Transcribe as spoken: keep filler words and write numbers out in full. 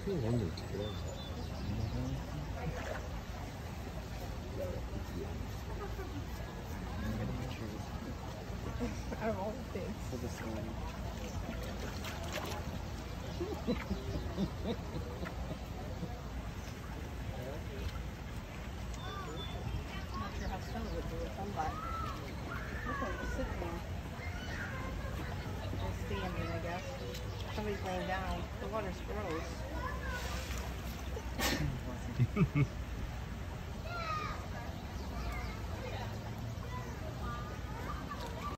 Out of all the things. For this one. Not sure how soon it would do it, but look at it sitting there. Just standing, I guess. Somebody's laying down. The water's gross.